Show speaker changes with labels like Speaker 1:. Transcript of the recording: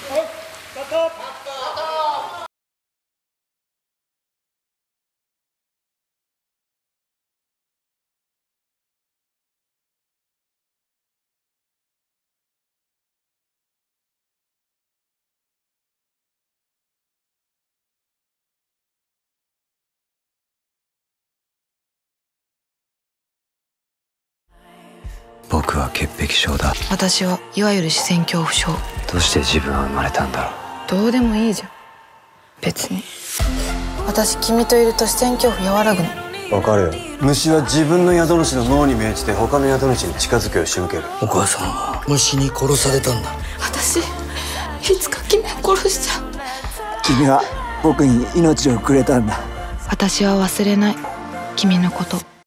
Speaker 1: 僕は潔癖症だ。
Speaker 2: 私はいわゆる視線恐怖症。
Speaker 1: どうして自分は生まれたんだろう。
Speaker 2: どうでもいいじゃん別に。私君といると視線恐怖和らぐの。
Speaker 1: わかるよ。虫は自分の宿主の脳に命じて他の宿主に近づくよう仕向ける。
Speaker 3: お母さんは虫に殺されたんだ。
Speaker 2: 私いつか君を殺しちゃう。
Speaker 3: 君は僕に命をくれたんだ。
Speaker 2: 私は忘れない君のこと。